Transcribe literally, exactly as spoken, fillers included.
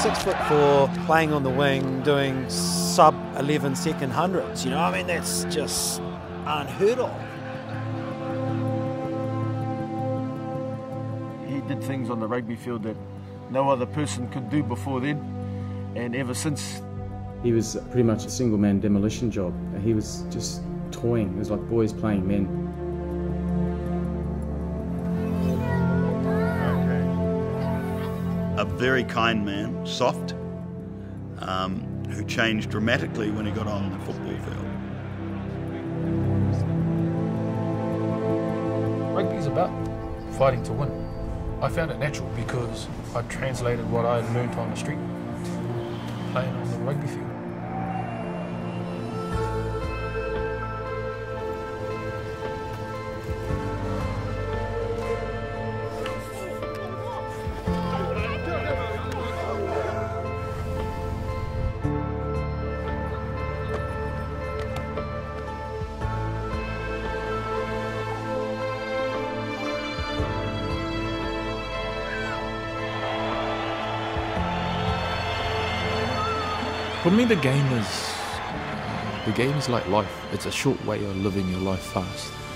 six foot four, playing on the wing, doing sub eleven second hundreds. You know, I mean, that's just unheard of. He did things on the rugby field that no other person could do before then, and ever since. He was pretty much a single-man demolition job. He was just toying. It was like boys playing men. A very kind man, soft, um, who changed dramatically when he got on the football field. Rugby's about fighting to win. I found it natural because I translated what I learnt on the street, playing on the rugby field. For me, the game is the game is like life. It's a short way of living your life fast.